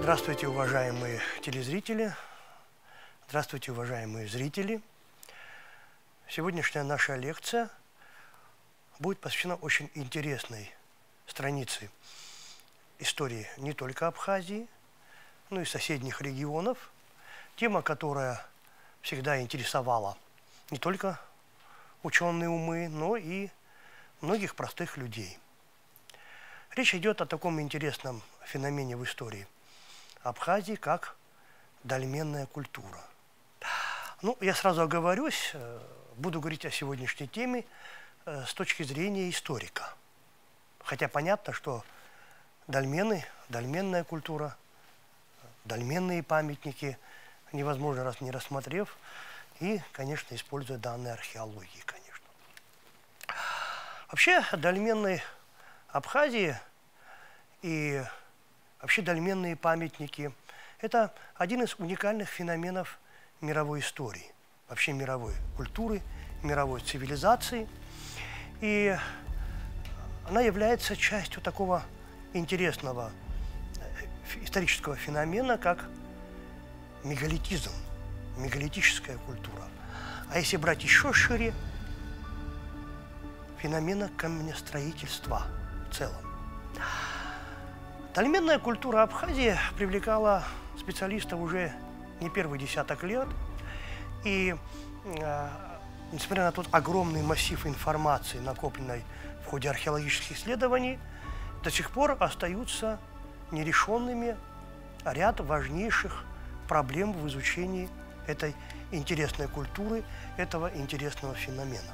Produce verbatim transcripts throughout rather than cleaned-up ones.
Здравствуйте, уважаемые телезрители. Здравствуйте, уважаемые зрители. Сегодняшняя наша лекция будет посвящена очень интересной странице истории не только Абхазии, но и соседних регионов. Тема, которая всегда интересовала не только ученые умы, но и многих простых людей. Речь идет о таком интересном феномене в истории Абхазии, как дольменная культура. Ну, я сразу оговорюсь, буду говорить о сегодняшней теме с точки зрения историка. Хотя понятно, что дольмены, дольменная культура, дольменные памятники невозможно, раз не рассмотрев, и, конечно, используя данные археологии, конечно. Вообще, дольменные Абхазии и вообще дольменные памятники – это один из уникальных феноменов мировой истории, вообще мировой культуры, мировой цивилизации. И она является частью такого интересного исторического феномена, как мегалитизм, мегалитическая культура. А если брать еще шире, феномена каменестроительства в целом. Дольменная культура Абхазии привлекала специалистов уже не первый десяток лет. И э, несмотря на тот огромный массив информации, накопленной в ходе археологических исследований, до сих пор остаются нерешенными ряд важнейших проблем в изучении этой интересной культуры, этого интересного феномена.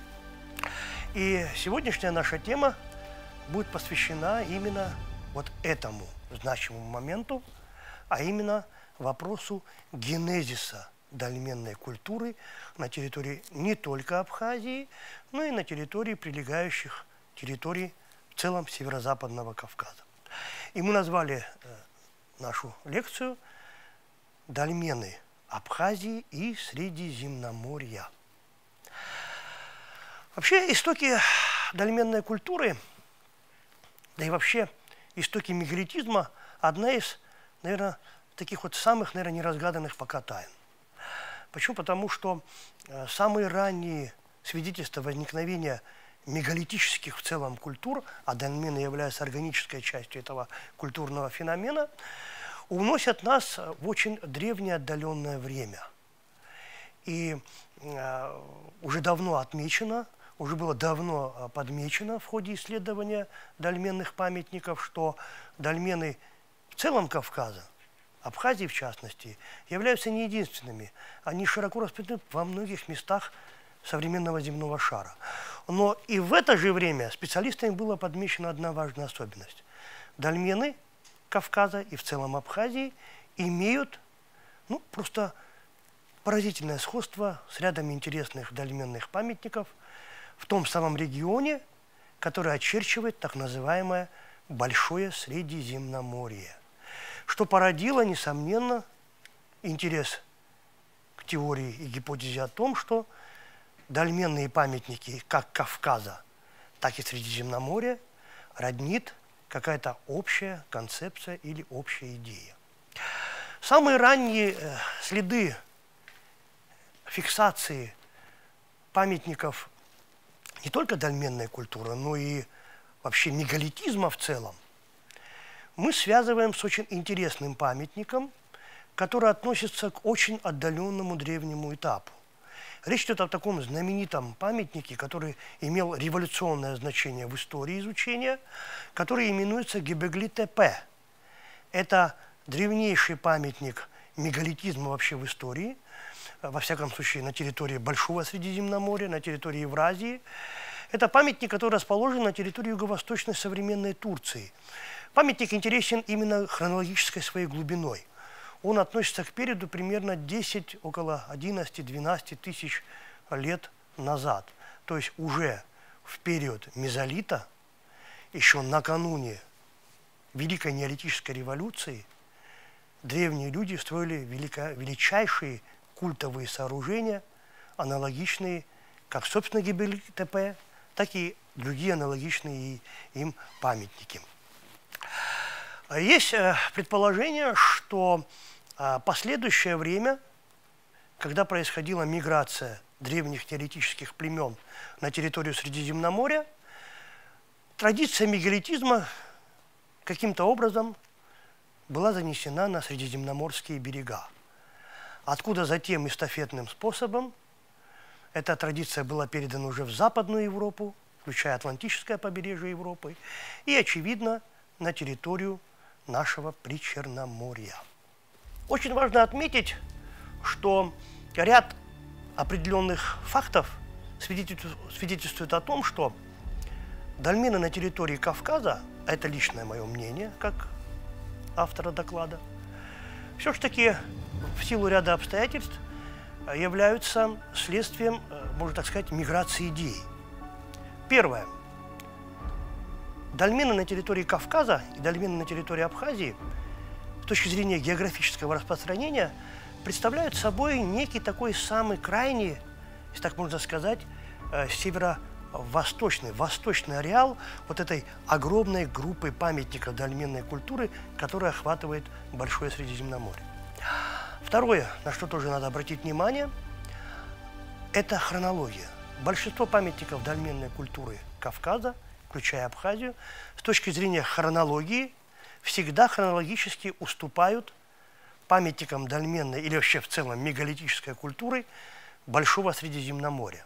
И сегодняшняя наша тема будет посвящена именно вот этому значимому моменту, а именно вопросу генезиса дольменной культуры на территории не только Абхазии, но и на территории прилегающих территорий в целом Северо-Западного Кавказа. И мы назвали э, нашу лекцию «Дольмены Абхазии и Средиземноморья». Вообще истоки дольменной культуры, да и вообще истоки мегалитизма – одна из, наверное, таких вот самых, наверное, неразгаданных пока тайн. Почему? Потому что э, самые ранние свидетельства возникновения мегалитических в целом культур, а дольмены являются органической частью этого культурного феномена, уносят нас в очень древнее отдаленное время. И э, уже давно отмечено, уже было давно подмечено в ходе исследования дольменных памятников, что дольмены в целом Кавказа, Абхазии в частности, являются не единственными. Они широко распространены во многих местах современного земного шара. Но и в это же время специалистами была подмечена одна важная особенность. Дольмены Кавказа и в целом Абхазии имеют ну, просто поразительное сходство с рядом интересных дольменных памятников в том самом регионе, который очерчивает так называемое Большое Средиземноморье, что породило, несомненно, интерес к теории и гипотезе о том, что дольменные памятники как Кавказа, так и Средиземноморья роднит какая-то общая концепция или общая идея. Самые ранние э, следы фиксации памятников не только дольменной культуры, но и вообще мегалитизма в целом мы связываем с очень интересным памятником, который относится к очень отдаленному древнему этапу. Речь идет о таком знаменитом памятнике, который имел революционное значение в истории изучения, который именуется Гебегли-Тепе. Это древнейший памятник мегалитизма вообще в истории, во всяком случае на территории Большого Средиземноморья, на территории Евразии. Это памятник, который расположен на территории юго-восточной современной Турции. Памятник интересен именно хронологической своей глубиной. Он относится к периоду примерно десять, около одиннадцати-двенадцати тысяч лет назад. То есть уже в период мезолита, еще накануне Великой неолитической революции, древние люди строили велико, величайшие культовые сооружения, аналогичные как, собственно, Есть предположение, что последующее время, когда происходила миграция древних теоретических племен на территорию Средиземноморья, традиция мегалитизма каким-то образом была занесена на средиземноморские берега, откуда затем эстафетным способом эта традиция была передана уже в Западную Европу, включая Атлантическое побережье Европы, и, очевидно, на территорию нашего Причерноморья. Очень важно отметить, что ряд определенных фактов свидетельствует о том, что дольмены на территории Кавказа, а это личное мое мнение, как автора доклада, все-таки в силу ряда обстоятельств являются следствием, можно так сказать, миграции идей. Первое. Дольмены на территории Кавказа и дольмены на территории Абхазии с точки зрения географического распространения представляют собой некий такой самый крайний, если так можно сказать, северо-восточный, восточный ареал вот этой огромной группы памятников дольменной культуры, которая охватывает Большое Средиземноморье. Второе, на что тоже надо обратить внимание, это хронология. Большинство памятников дольменной культуры Кавказа, включая Абхазию, с точки зрения хронологии, всегда хронологически уступают памятникам дольменной или вообще в целом мегалитической культуры Большого Средиземноморья.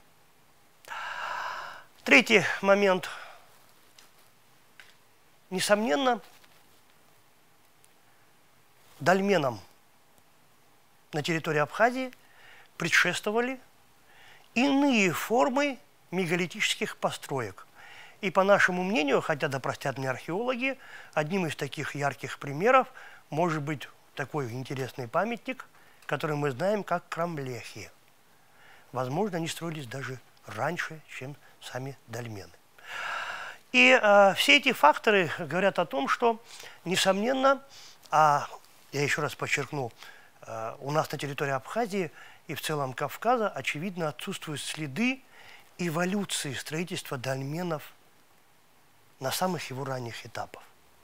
Третий момент. Несомненно, дольменам на территории Абхазии предшествовали иные формы мегалитических построек. И по нашему мнению, хотя да простят мне археологи, одним из таких ярких примеров может быть такой интересный памятник, который мы знаем как Крамлехи. Возможно, они строились даже раньше, чем сами дольмены. И э, все эти факторы говорят о том, что, несомненно, а я еще раз подчеркну, э, у нас на территории Абхазии и в целом Кавказа, очевидно, отсутствуют следы эволюции строительства дольменов на самых его ранних этапах.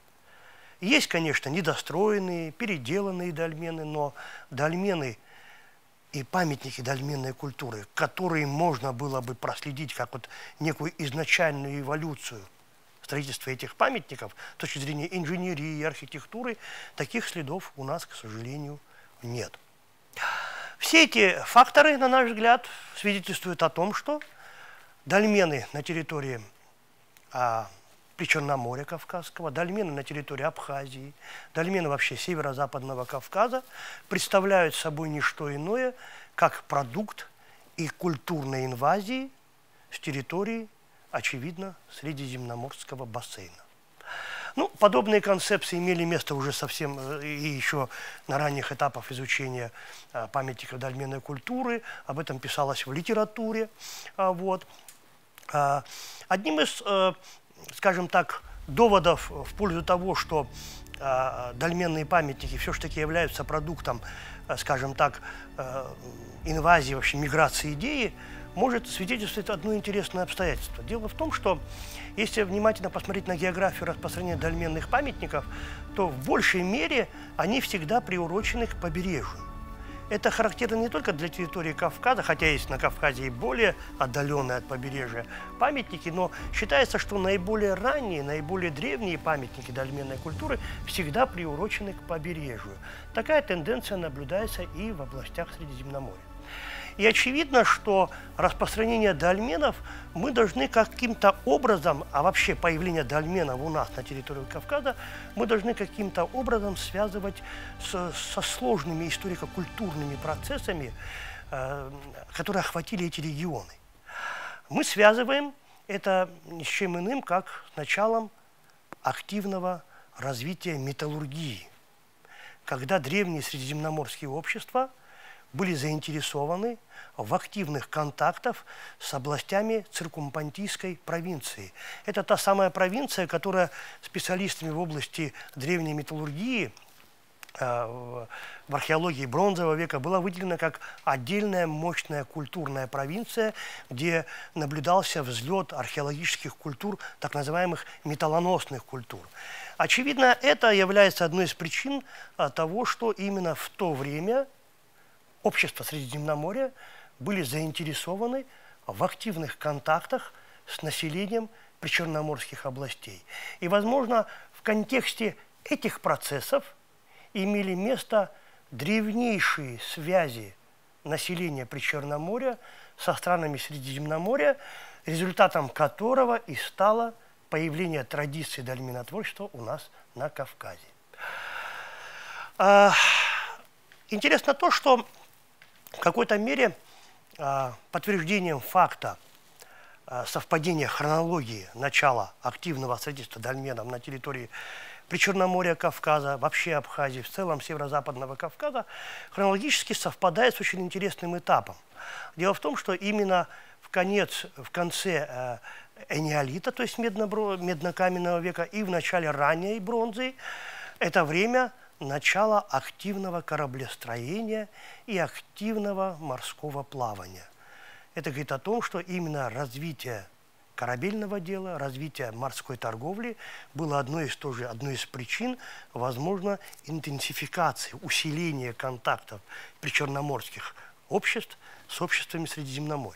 Есть, конечно, недостроенные, переделанные дольмены, но дольмены и памятники дольменной культуры, которые можно было бы проследить как вот некую изначальную эволюцию строительства этих памятников, с точки зрения инженерии и архитектуры, таких следов у нас, к сожалению, нет. Все эти факторы, на наш взгляд, свидетельствуют о том, что дольмены на территории а, Причерноморья Кавказского, дольмены на территории Абхазии, дольмены вообще северо-западного Кавказа представляют собой не что иное, как продукт и культурной инвазии с территории, очевидно, Средиземноморского бассейна. Ну, подобные концепции имели место уже совсем и еще на ранних этапах изучения а, памятников дольменной культуры, об этом писалось в литературе. А, вот. а, одним из, а, скажем так, доводов в пользу того, что а, дольменные памятники все-таки являются продуктом, а, скажем так, а, инвазии, вообще миграции идеи, может свидетельствовать одно интересное обстоятельство. Дело в том, что если внимательно посмотреть на географию распространения дольменных памятников, то в большей мере они всегда приурочены к побережью. Это характерно не только для территории Кавказа, хотя есть на Кавказе и более отдаленные от побережья памятники, но считается, что наиболее ранние, наиболее древние памятники дольменной культуры всегда приурочены к побережью. Такая тенденция наблюдается и в областях Средиземноморья. И очевидно, что распространение дольменов мы должны каким-то образом, а вообще появление дольменов у нас на территории Кавказа, мы должны каким-то образом связывать с, со сложными историко-культурными процессами, э, которые охватили эти регионы. Мы связываем это ни с чем иным, как с началом активного развития металлургии, когда древние средиземноморские общества были заинтересованы в активных контактах с областями циркумпантийской провинции. Это та самая провинция, которая специалистами в области древней металлургии, э, в археологии бронзового века была выделена как отдельная мощная культурная провинция, где наблюдался взлет археологических культур, так называемых металлоносных культур. Очевидно, это является одной из причин того, что именно в то время общества Средиземноморья были заинтересованы в активных контактах с населением причерноморских областей. И, возможно, в контексте этих процессов имели место древнейшие связи населения Причерноморья со странами Средиземноморья, результатом которого и стало появление традиции дольменотворчества у нас на Кавказе. А, интересно то, что в какой-то мере а, подтверждением факта а, совпадения хронологии начала активного строительства дольменов на территории Причерноморья, Кавказа, вообще Абхазии, в целом северо-западного Кавказа, хронологически совпадает с очень интересным этапом. Дело в том, что именно в, конец, в конце э, энеолита, то есть медно-каменного века, и в начале ранней бронзы, это время начала активного кораблестроения и активного морского плавания. Это говорит о том, что именно развитие корабельного дела, развитие морской торговли было одной из, тоже, одной из причин, возможно, интенсификации, усиления контактов причерноморских обществ с обществами Средиземноморья.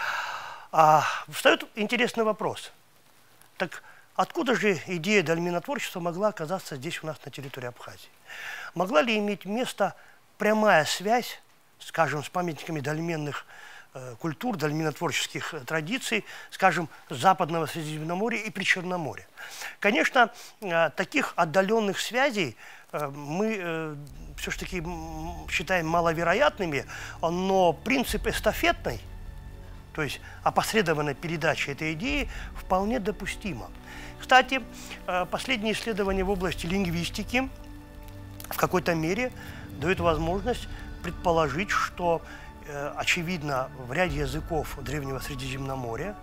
А встает интересный вопрос. Так откуда же идея дольменотворчества могла оказаться здесь у нас на территории Абхазии? Могла ли иметь место прямая связь, скажем, с памятниками дольменных культур, дольменотворческих традиций, скажем, Западного Средиземноморья и Причерноморья? Конечно, таких отдаленных связей мы все-таки считаем маловероятными, но принцип эстафетной, то есть опосредованной передачи этой идеи, вполне допустимо. Кстати, последние исследования в области лингвистики в какой-то мере дают возможность предположить, что очевидно, в ряде языков Древнего Средиземноморья,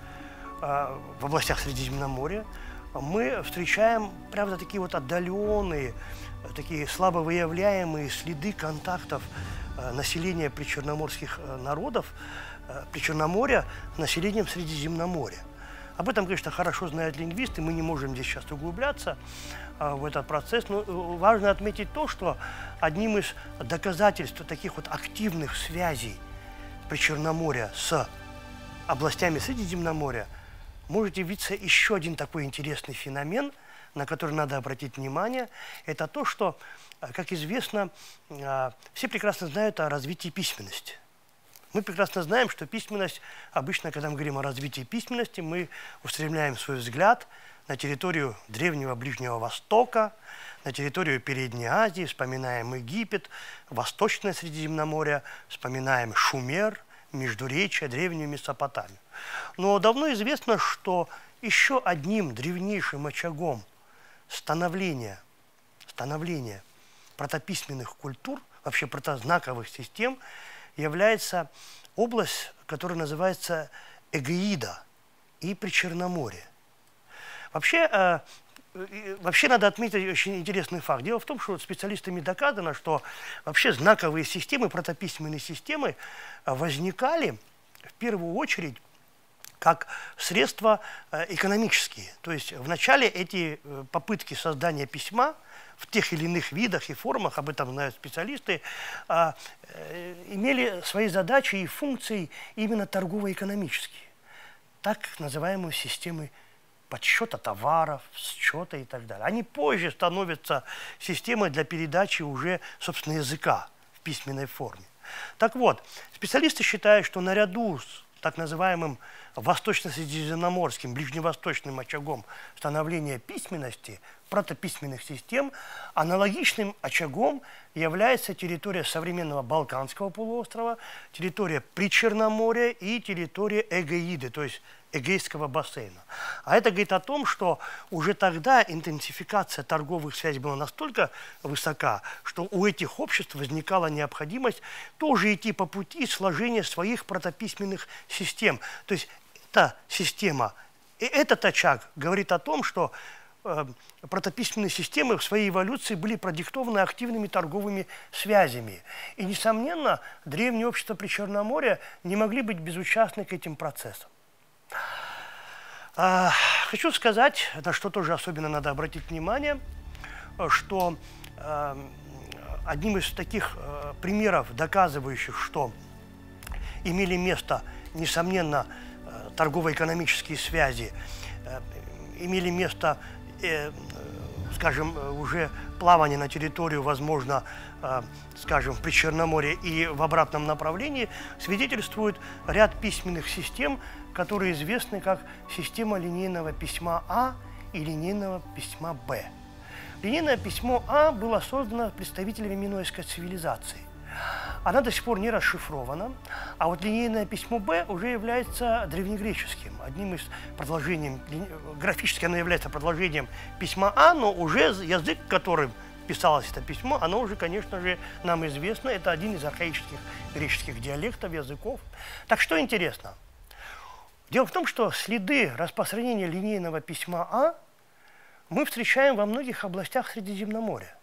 в областях Средиземноморья, мы встречаем, правда, такие вот отдаленные, такие слабо выявляемые следы контактов населения причерноморских народов, Причерноморья с населением Средиземноморья. Об этом, конечно, хорошо знают лингвисты, мы не можем здесь сейчас углубляться в этот процесс, но важно отметить то, что одним из доказательств таких вот активных связей Причерноморья с областями Средиземноморья может явиться еще один такой интересный феномен, на который надо обратить внимание. Это то, что, как известно, все прекрасно знают о развитии письменности. Мы прекрасно знаем, что письменность, обычно, когда мы говорим о развитии письменности, мы устремляем свой взгляд на территорию Древнего Ближнего Востока, на территорию Передней Азии, вспоминаем Египет, Восточное Средиземноморье, вспоминаем Шумер, Междуречие, Древнюю Месопотамию. Но давно известно, что еще одним древнейшим очагом становления, становления протописьменных культур, вообще протознаковых систем, является область, которая называется Эгеида и Причерноморье. Вообще, э, вообще надо отметить очень интересный факт. Дело в том, что специалистами доказано, что вообще знаковые системы, протописьменные системы возникали в первую очередь как средства экономические. То есть вначале эти попытки создания письма в тех или иных видах и формах, об этом знают специалисты, имели свои задачи и функции именно торгово-экономические. Так называемые системы подсчета товаров, счета и так далее. Они позже становятся системой для передачи уже, собственно, языка в письменной форме. Так вот, специалисты считают, что наряду с так называемым восточно-средиземноморским, ближневосточным очагом становления письменности, протописьменных систем, аналогичным очагом является территория современного Балканского полуострова, территория Причерноморья и территория Эгеиды, то есть Эгейского бассейна. А это говорит о том, что уже тогда интенсификация торговых связей была настолько высока, что у этих обществ возникала необходимость тоже идти по пути сложения своих протописьменных систем. То есть эта система, и этот очаг говорит о том, что э, протописьменные системы в своей эволюции были продиктованы активными торговыми связями. И, несомненно, древние общества Причерноморья не могли быть безучастны к этим процессам. А, хочу сказать, на что тоже особенно надо обратить внимание, что а, одним из таких а, примеров, доказывающих, что имели место, несомненно, торгово-экономические связи, имели место, скажем, уже плавание на территорию, возможно, скажем, в Причерноморье и в обратном направлении, свидетельствует ряд письменных систем, которые известны как система линейного письма А и линейного письма Б. Линейное письмо А было создано представителями минойской цивилизации. Она до сих пор не расшифрована, а вот линейное письмо Б уже является древнегреческим, одним из продолжений, графически оно является продолжением письма А, но уже язык, которым писалось это письмо, оно уже, конечно же, нам известно, это один из архаических греческих диалектов, языков. Так что интересно? Дело в том, что следы распространения линейного письма А мы встречаем во многих областях Средиземноморья.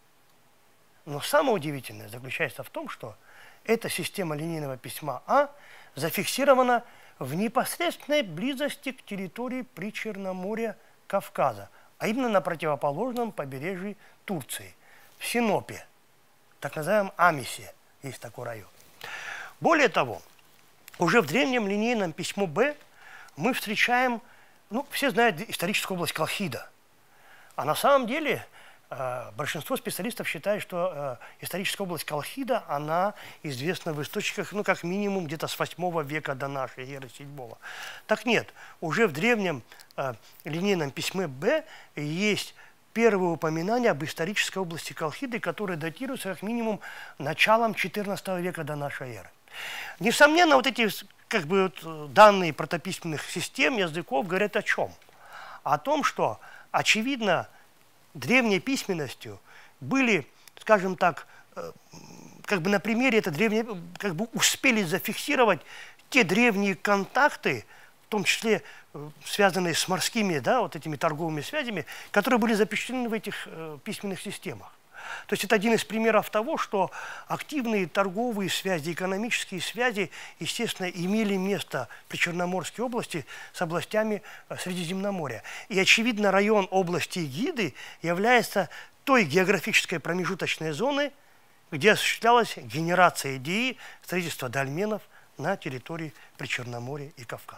Но самое удивительное заключается в том, что эта система линейного письма А зафиксирована в непосредственной близости к территории Причерноморья Кавказа, а именно на противоположном побережье Турции, в Синопе, так называемом Амисе, есть такой район. Более того, уже в древнем линейном письме Б мы встречаем, ну, все знают историческую область Колхида, а на самом деле большинство специалистов считают, что э, историческая область Колхида, она известна в источниках, ну, как минимум, где-то с восьмого века до нашей эры, седьмого. Так нет, уже в древнем э, линейном письме Б есть первое упоминание об исторической области Колхиды, которое датируется как минимум началом четырнадцатого века до нашей эры. Несомненно, вот эти как бы, вот, данные протописьменных систем, языков говорят о чем? О том, что, очевидно, древней письменностью были, скажем так, как бы на примере это древнее, как бы успели зафиксировать те древние контакты, в том числе связанные с морскими, да, вот этими торговыми связями, которые были запечатлены в этих э, письменных системах. То есть это один из примеров того, что активные торговые связи, экономические связи, естественно, имели место в Причерноморской области с областями Средиземноморья. И, очевидно, район области Эгиды является той географической промежуточной зоной, где осуществлялась генерация идеи строительства дольменов на территории Причерноморья и Кавказа.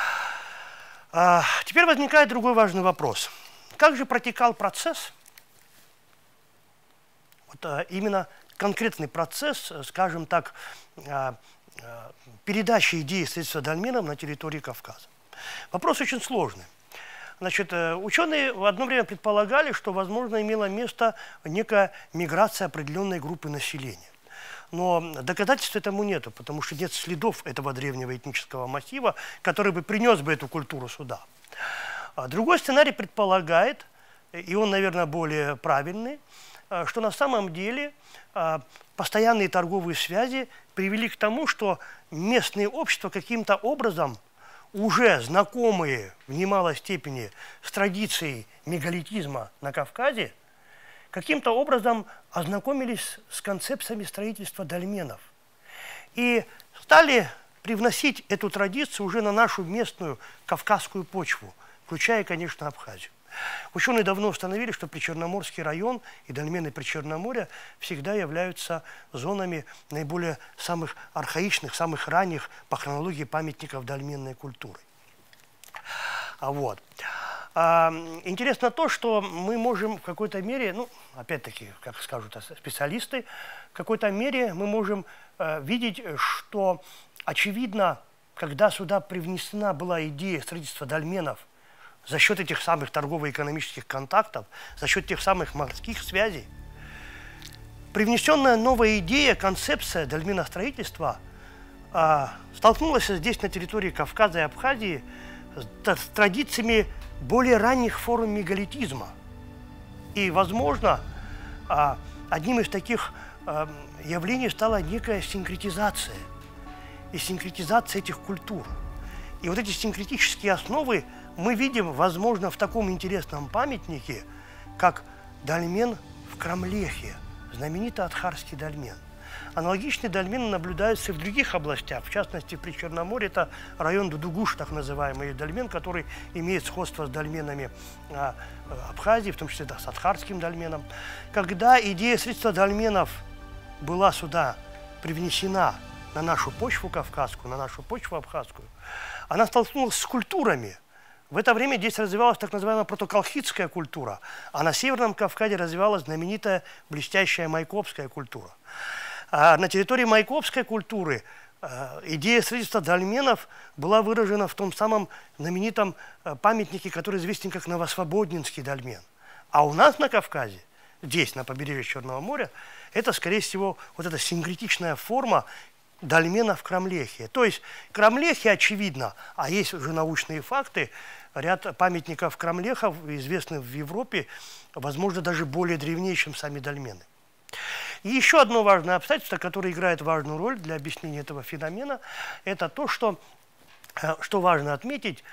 А, теперь возникает другой важный вопрос. Как же протекал процесс? Вот, именно конкретный процесс, скажем так, передачи идеи строительства дольменов на территории Кавказа. Вопрос очень сложный. Значит, ученые в одно время предполагали, что, возможно, имела место некая миграция определенной группы населения. Но доказательств этому нету, потому что нет следов этого древнего этнического массива, который бы принес бы эту культуру сюда. Другой сценарий предполагает, и он, наверное, более правильный, что на самом деле постоянные торговые связи привели к тому, что местные общества каким-то образом, уже знакомые в немалой степени с традицией мегалитизма на Кавказе, каким-то образом ознакомились с концепциями строительства дольменов и стали привносить эту традицию уже на нашу местную кавказскую почву, включая, конечно, Абхазию. Ученые давно установили, что Причерноморский район и дольмены Причерноморья всегда являются зонами наиболее самых архаичных, самых ранних по хронологии памятников дольменной культуры. А вот. А, интересно то, что мы можем в какой-то мере, ну, опять-таки, как скажут специалисты, в какой-то мере мы можем э, видеть, что, очевидно, когда сюда привнесена была идея строительства дольменов, за счет этих самых торгово-экономических контактов, за счет тех самых морских связей, привнесенная новая идея, концепция дольменостроительства а, столкнулась здесь, на территории Кавказа и Абхазии, с, с традициями более ранних форм мегалитизма. И, возможно, а, одним из таких а, явлений стала некая синкретизация, и синкретизация этих культур. И вот эти синкретические основы мы видим, возможно, в таком интересном памятнике, как дольмен в Крамлехе, знаменитый Адхарский дольмен. Аналогичные дольмены наблюдаются и в других областях. В частности, при Черноморье это район Дудугуш, так называемый дольмен, который имеет сходство с дольменами а, Абхазии, в том числе да, с Адхарским дольменом. Когда идея строительства дольменов была сюда привнесена на нашу почву кавказскую, на нашу почву абхазскую, она столкнулась с культурами. В это время здесь развивалась так называемая протоколхидская культура, а на Северном Кавказе развивалась знаменитая блестящая майкопская культура. А на территории майкопской культуры э, идея строительства дольменов была выражена в том самом знаменитом э, памятнике, который известен как Новосвободнинский дольмен. А у нас на Кавказе, здесь, на побережье Черного моря, это, скорее всего, вот эта синкретичная форма дольмена в Крамлехе. То есть Крамлехе, очевидно, а есть уже научные факты, ряд памятников Крамлехов, известных в Европе, возможно, даже более древнее, чем сами дольмены. И еще одно важное обстоятельство, которое играет важную роль для объяснения этого феномена, это то, что, что важно отметить,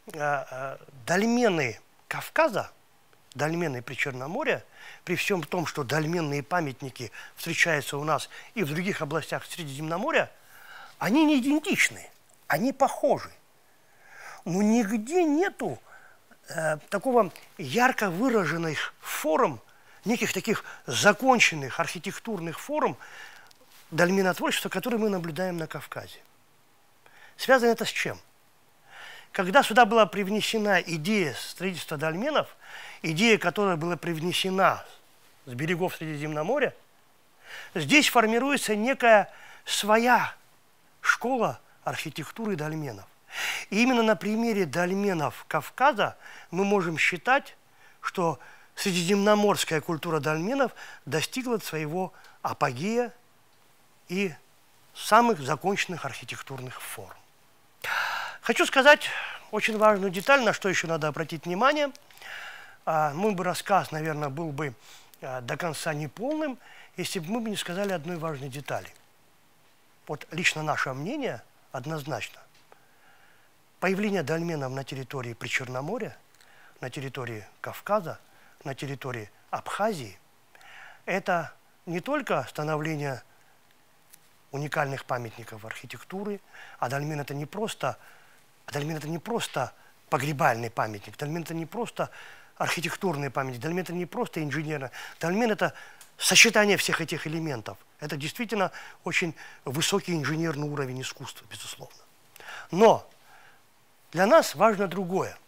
дольмены Кавказа, дольмены при Черноморье, при всем том, что дольменные памятники встречаются у нас и в других областях Средиземноморья, они не идентичны, они похожи. Но нигде нету э, такого ярко выраженных форм, неких таких законченных архитектурных форм дольменотворчества, которые мы наблюдаем на Кавказе. Связано это с чем? Когда сюда была привнесена идея строительства дольменов, идея, которая была привнесена с берегов Средиземноморья, здесь формируется некая своя школа архитектуры дольменов. И именно на примере дольменов Кавказа мы можем считать, что средиземноморская культура дольменов достигла своего апогея и самых законченных архитектурных форм. Хочу сказать очень важную деталь, на что еще надо обратить внимание. Мой бы рассказ, наверное, был бы до конца неполным, если бы мы бы не сказали одной важной детали. Вот лично наше мнение однозначно. Появление дольменов на территории Причерноморья, на территории Кавказа, на территории Абхазии – это не только становление уникальных памятников архитектуры, а дольмен – это не просто, а дольмен – это не просто погребальный памятник, дольмен – это не просто архитектурный памятник, дольмен – это не просто инженерный, дольмен – это сочетание всех этих элементов. Это действительно очень высокий инженерный уровень искусства, безусловно. Но для нас важно другое.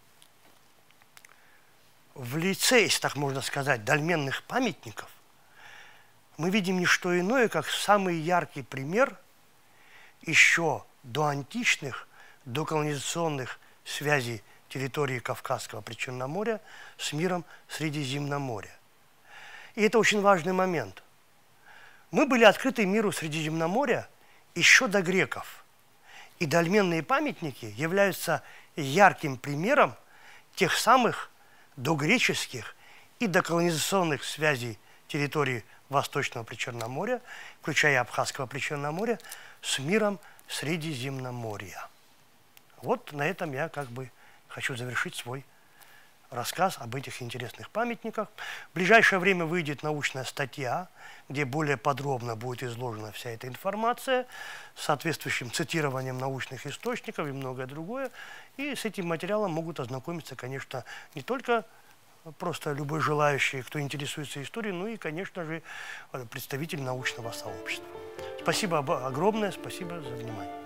В лице, если так можно сказать, дольменных памятников мы видим не что иное, как самый яркий пример еще до античных, до колонизационных связей территории Кавказского Причерноморья с миром Средиземноморья. И это очень важный момент. Мы были открыты миру Средиземноморья еще до греков. И дольменные памятники являются ярким примером тех самых догреческих и доколонизационных связей территории Восточного Причерноморья, включая Абхазского Причерноморья, с миром Средиземноморья. Вот на этом я как бы хочу завершить свой рассказ об этих интересных памятниках. В ближайшее время выйдет научная статья, где более подробно будет изложена вся эта информация с соответствующим цитированием научных источников и многое другое. И с этим материалом могут ознакомиться, конечно, не только просто любой желающий, кто интересуется историей, но и, конечно же, представитель научного сообщества. Спасибо огромное, спасибо за внимание.